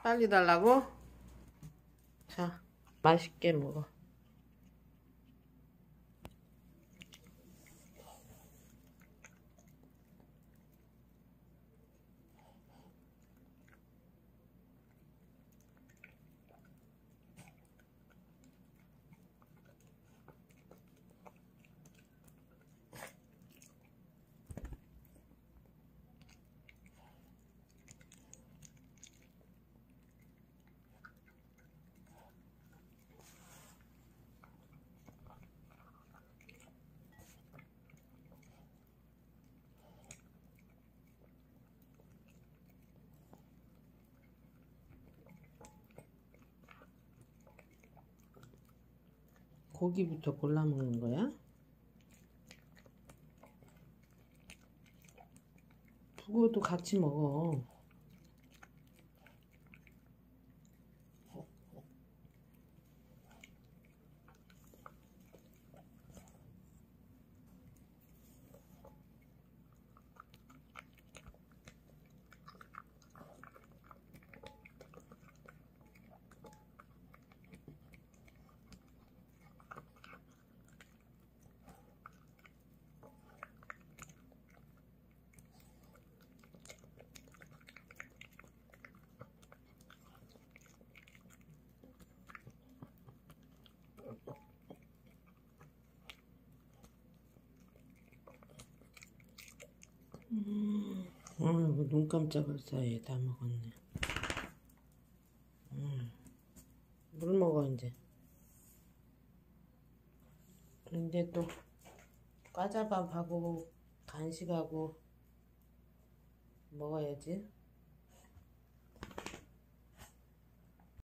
빨리 달라고? 자, 맛있게 먹어. 고기부터 골라 먹는 거야? 북어도 같이 먹어. 눈 깜짝할 사이에 다 먹었네. 물 먹어 이제. 이제 또 과자밥하고 간식하고 먹어야지.